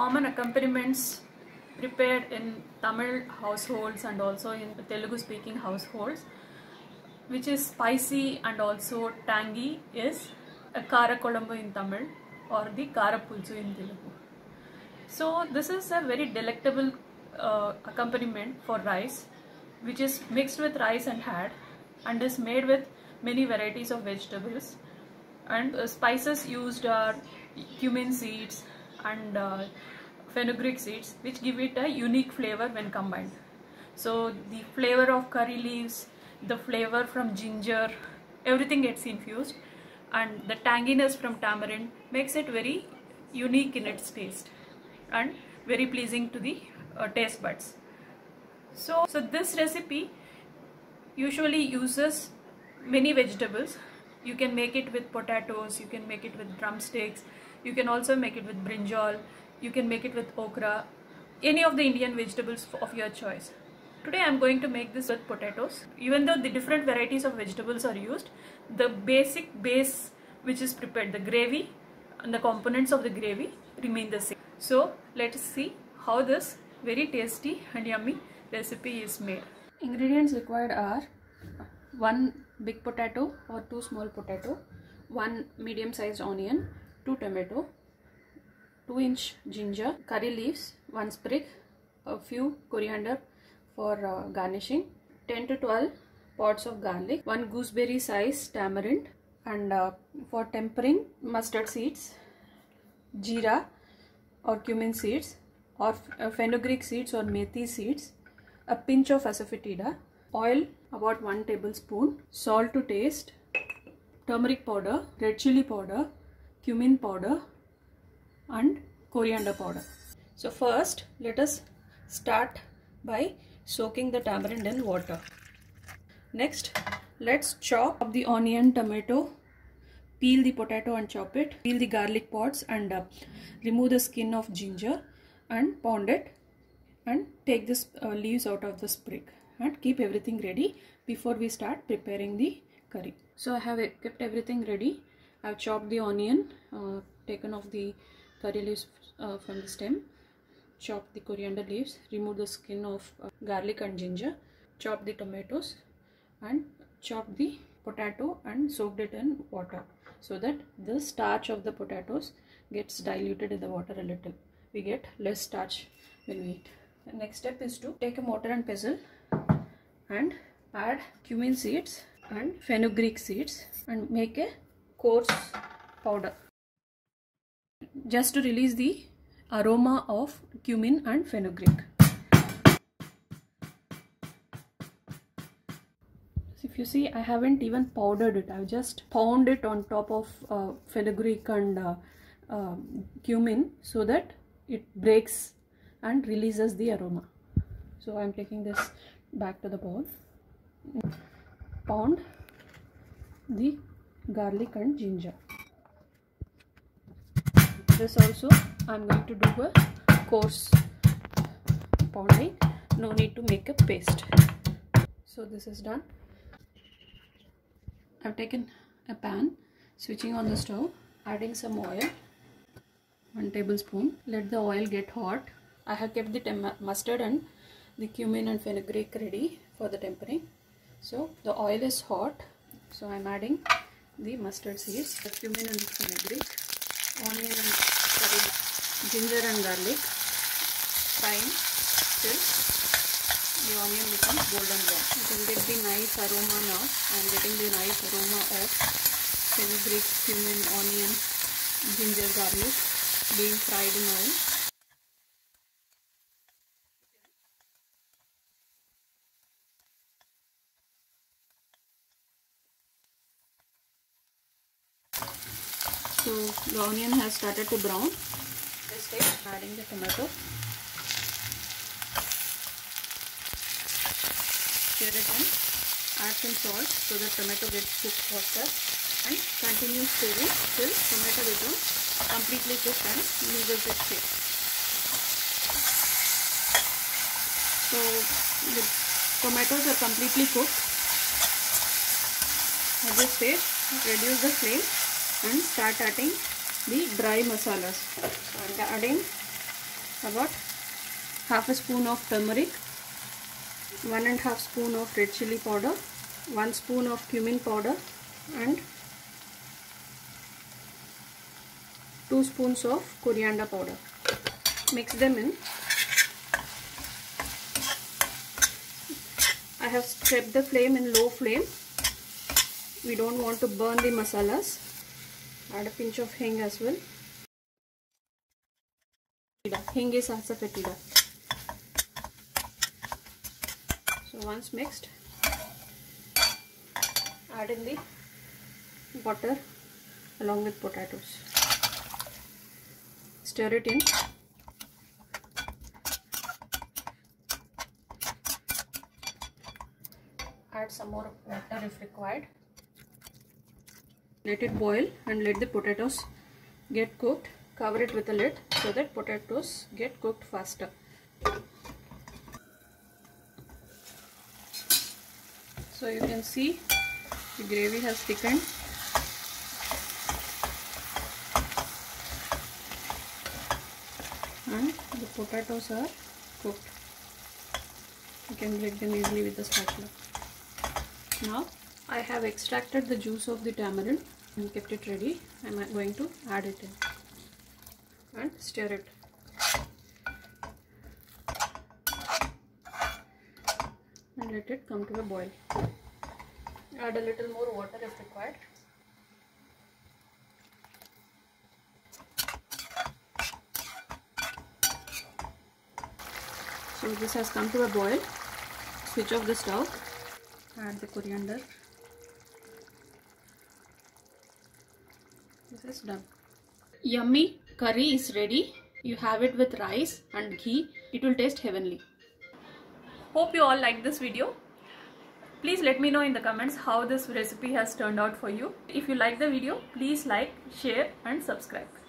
common accompaniments prepared in Tamil households and also in Telugu speaking households, which is spicy and also tangy, is a Kara Kolambu in Tamil or the Kara Pulsu in Telugu. So this is a very delectable accompaniment for rice, which is mixed with rice and had, and is made with many varieties of vegetables. And spices used are cumin seeds and fenugreek seeds, which give it a unique flavor when combined. So the flavor of curry leaves, the flavor from ginger, everything gets infused, and the tanginess from tamarind makes it very unique in its taste and very pleasing to the taste buds. So this recipe usually uses many vegetables. You can make it with potatoes, you can make it with drumsticks, you can also make it with brinjal, you can make it with okra, any of the Indian vegetables of your choice. Today I am going to make this with potatoes. Even though the different varieties of vegetables are used, the basic base which is prepared, the gravy and the components of the gravy remain the same. So let us see how this very tasty and yummy recipe is made. Ingredients required are 1 big potato or 2 small potato, 1 medium sized onion, 2 tomato, 2-inch ginger, curry leaves, 1 sprig, a few coriander for garnishing, 10 to 12 pods of garlic, 1 gooseberry size tamarind, and for tempering, mustard seeds, jeera or cumin seeds, or fenugreek seeds or methi seeds, a pinch of asafoetida, oil about 1 tablespoon, salt to taste, turmeric powder, red chili powder, cumin powder, and coriander powder. So first let us start by soaking the tamarind in water. Next, let's chop the onion, tomato, peel the potato and chop it, peel the garlic pods and remove the skin of ginger and pound it, and take this leaves out of the sprig, and keep everything ready before we start preparing the curry. So I have kept everything ready. I have chopped the onion, taken off the curry leaves from the stem, chopped the coriander leaves, removed the skin of garlic and ginger, chopped the tomatoes, and chopped the potato and soaked it in water so that the starch of the potatoes gets diluted in the water a little. We get less starch when we eat. The next step is to take a mortar and pestle and add cumin seeds and fenugreek seeds and make a coarse powder, just to release the aroma of cumin and fenugreek. If you see, I haven't even powdered it, I've just pounded it on top of fenugreek and cumin so that it breaks and releases the aroma. So I'm taking this back to the bowl. Pound the garlic and ginger. This also I'm going to do a coarse pounding, no need to make a paste. So this is done. I've taken a pan, switching on the stove, adding some oil, 1 tablespoon. Let the oil get hot. I have kept the mustard and the cumin and fenugreek ready for the tempering. So the oil is hot, so I'm adding the mustard seeds, the cumin and fenugreek, onion and curry, ginger and garlic, frying till the onion becomes golden brown. You can get the nice aroma now. I am getting the nice aroma of fenugreek, cumin, onion, ginger, garlic being fried in oil. So the onion has started to brown. This stage, adding the tomato. Stir it in. Add some salt so that tomato gets cooked faster, and continue stirring till tomato becomes completely cooked and loses its shape. So the tomatoes are completely cooked. At this stage, reduce the flame and start adding the dry masalas. So I am adding about half a spoon of turmeric, 1.5 spoon of red chili powder, 1 spoon of cumin powder, and 2 spoons of coriander powder. Mix them in. I have kept the flame in low flame. We don't want to burn the masalas. Add a pinch of hing as well. Hing is also fetida. So once mixed, add in the water along with potatoes. Stir it in. Add some more water if required. Let it boil and let the potatoes get cooked. Cover it with a lid so that potatoes get cooked faster. So you can see the gravy has thickened. And the potatoes are cooked. You can break them easily with the spatula. Now I have extracted the juice of the tamarind and kept it ready. I am going to add it in and stir it. And let it come to a boil. Add a little more water if required. So this has come to a boil. Switch off the stove. Add the coriander. This is done. Yummy curry is ready. You have it with rice and ghee. It will taste heavenly. Hope you all like this video. Please let me know in the comments how this recipe has turned out for you. If you like the video, please like, share and subscribe.